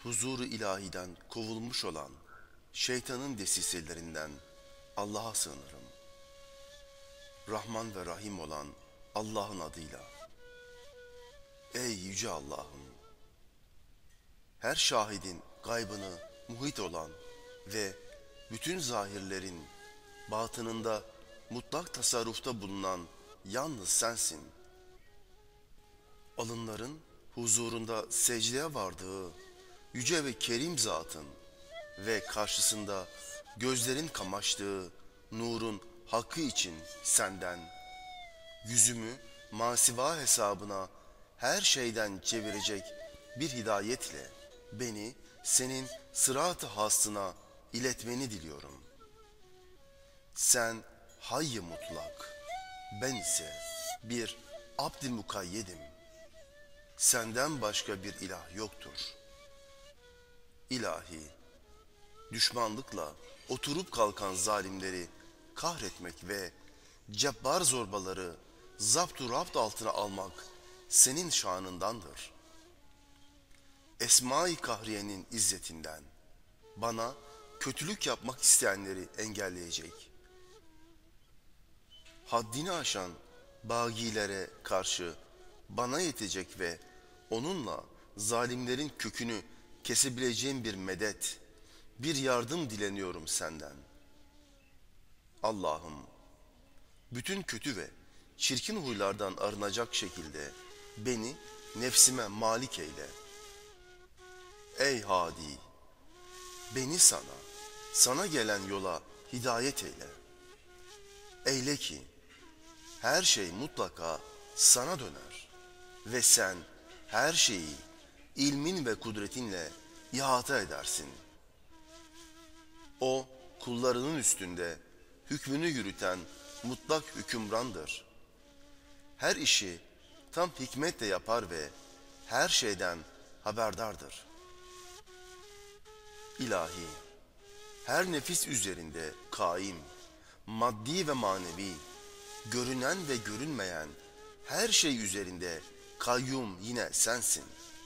huzuru ilahiden kovulmuş olan şeytanın desiselerinden Allah'a sığınırım. Rahman ve Rahim olan Allah'ın adıyla. Ey yüce Allah'ım! Her şahidin gaybını muhit olan ve bütün zahirlerin batınında mutlak tasarrufta bulunan yalnız sensin. Alınların huzurunda secdeye vardığı yüce ve kerim zatın ve karşısında gözlerin kamaştığı nurun hakkı için senden, yüzümü masiva hesabına her şeyden çevirecek bir hidayetle beni senin sırat-ı hasına iletmeni diliyorum. Sen hayy mutlak, ben ise bir abd-i mukayyedim. Senden başka bir ilah yoktur. İlahi, düşmanlıkla oturup kalkan zalimleri kahretmek ve cebbar zorbaları zapt-ı rapt altına almak senin şanındandır. Esma-i Kahriye'nin izzetinden bana kötülük yapmak isteyenleri engelleyecek, haddini aşan bagilere karşı bana yetecek ve onunla zalimlerin kökünü kesebileceğim bir medet, bir yardım dileniyorum senden. Allah'ım, bütün kötü ve çirkin huylardan arınacak şekilde beni nefsime malik eyle. Ey Hadi, beni sana gelen yola hidayet eyle. Eyle ki her şey mutlaka sana döner ve sen her şeyi ilmin ve kudretinle ihata edersin. O kullarının üstünde hükmünü yürüten mutlak hükümrandır. Her işi tam hikmetle yapar ve her şeyden haberdardır. İlahi, her nefis üzerinde kaim, maddi ve manevi, görünen ve görünmeyen her şey üzerinde kayyum yine sensin.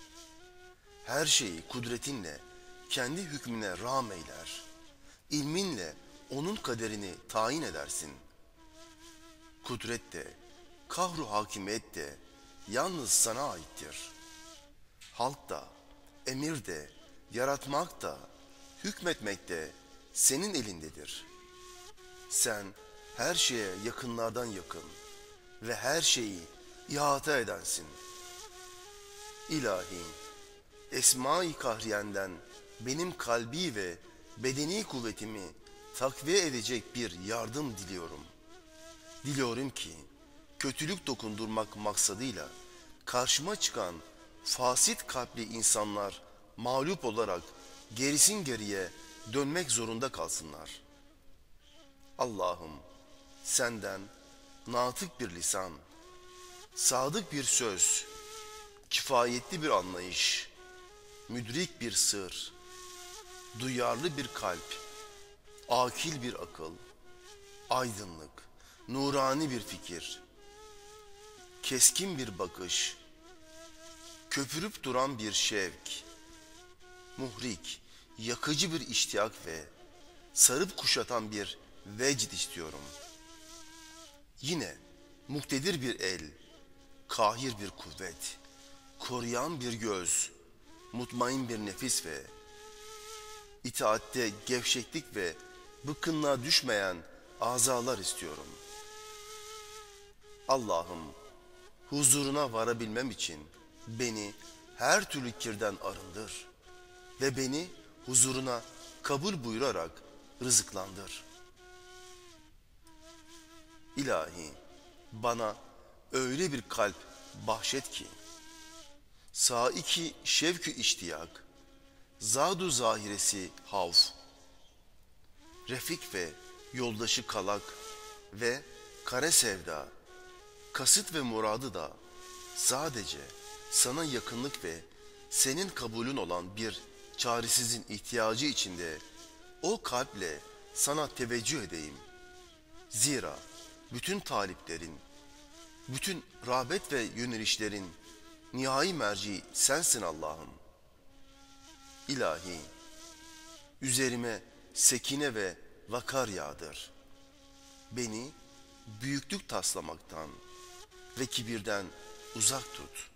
Her şeyi kudretinle kendi hükmüne rağm eyler. İlminle onun kaderini tayin edersin. Kudret de, kahru hakimiyet de yalnız sana aittir. Halk da, emir de, yaratmak da, hükmetmek de senin elindedir. Sen her şeye yakınlardan yakın ve her şeyi ihata edensin. İlahi, Esma-i Kahriyen'den benim kalbi ve bedeni kuvvetimi takviye edecek bir yardım diliyorum. Diliyorum ki kötülük dokundurmak maksadıyla karşıma çıkan fasit kalpli insanlar mağlup olarak gerisin geriye dönmek zorunda kalsınlar. Allah'ım, senden natık bir lisan, sadık bir söz, kifayetli bir anlayış, müdrik bir sır, duyarlı bir kalp, akil bir akıl, aydınlık, nurani bir fikir, keskin bir bakış, köpürüp duran bir şevk, muhrik, yakıcı bir iştiyak ve sarıp kuşatan bir vecd istiyorum. Yine muktedir bir el, kahir bir kuvvet, koruyan bir göz, mutmain bir nefis ve itaatte gevşeklik ve bıkkınlığa düşmeyen azalar istiyorum. Allah'ım, huzuruna varabilmem için beni her türlü kirden arındır ve beni huzuruna kabul buyurarak rızıklandır. İlahi, bana öyle bir kalp bahşet ki, saiki şevk-ü iştiyak, zadu zahiresi havf, refik ve yoldaşı kalak ve kare sevda, kasıt ve muradı da sadece sana yakınlık ve senin kabulün olan bir çaresizin ihtiyacı içinde o kalple sana teveccüh edeyim. Zira bütün taliplerin, bütün rağbet ve yönelişlerin nihai merci sensin Allah'ım. İlahi, üzerime sekine ve vakar yağdır. Beni büyüklük taslamaktan ve kibirden uzak tut.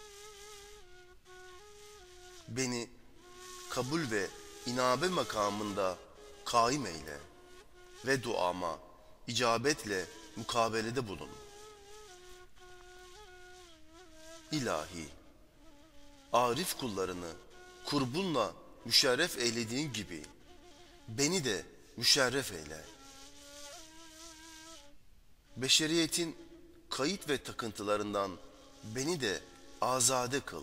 Beni kabul ve inabe makamında kaim eyle ve duama icabetle mukabelede bulun. İlahi, arif kullarını kurbunla müşerref eylediğin gibi beni de müşerref eyle. Beşeriyetin kayıt ve takıntılarından beni de azade kıl.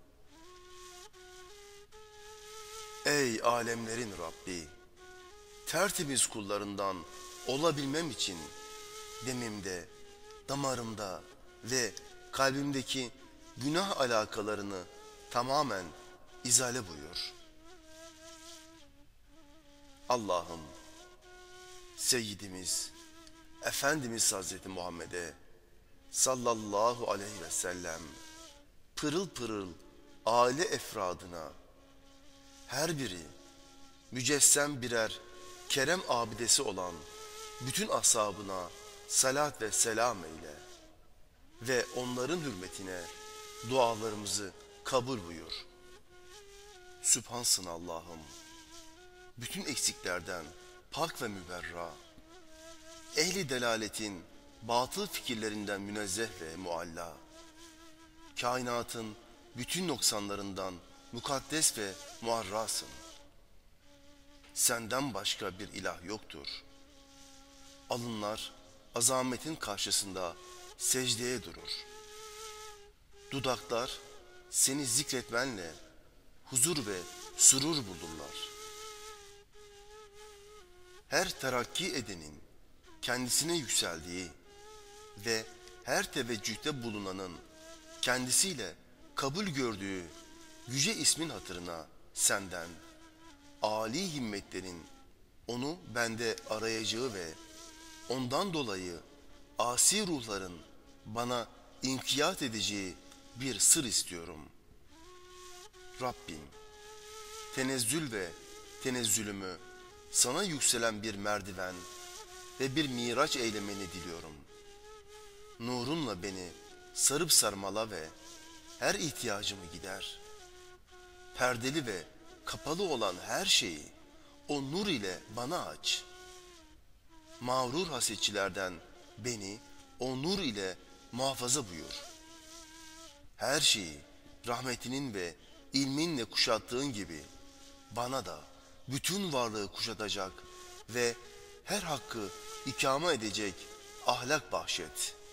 Ey alemlerin Rabbi! Tertemiz kullarından olabilmem için demimde, damarımda ve kalbimdeki günah alakalarını tamamen izale buyur. Allah'ım, Seyyidimiz, Efendimiz Hazreti Muhammed'e sallallahu aleyhi ve sellem pırıl pırıl aile efradına, her biri mücessem birer kerem abidesi olan bütün ashabına salat ve selam eyle ve onların hürmetine dualarımızı kabul buyur. Sübhansın Allah'ım, bütün eksiklerden pak ve müberra, ehli delaletin batıl fikirlerinden münezzeh ve mualla, kainatın bütün noksanlarından mukaddes ve muarrasın. Senden başka bir ilah yoktur. Alınlar azametin karşısında secdeye durur. Dudaklar seni zikretmenle huzur ve surur bulurlar. Her terakki edenin kendisine yükseldiği ve her teveccühte bulunanın kendisiyle kabul gördüğü yüce ismin hatırına senden, âli himmetlerin onu bende arayacağı ve ondan dolayı asi ruhların bana inkiyat edeceği bir sır istiyorum. Rabbim, tenezzül ve tenezzülümü sana yükselen bir merdiven ve bir miraç eylemeni diliyorum. Nurunla beni sarıp sarmala ve her ihtiyacımı gider. Perdeli ve kapalı olan her şeyi o nur ile bana aç. Mağrur hasetçilerden beni o nur ile muhafaza buyur. Her şeyi rahmetinin ve ilminle kuşattığın gibi bana da bütün varlığı kuşatacak ve her hakkı ikame edecek ahlak bahşet.